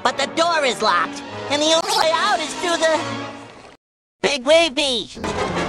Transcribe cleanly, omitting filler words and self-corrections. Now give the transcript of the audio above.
but the door is locked, and the only way out is through the big wave beach.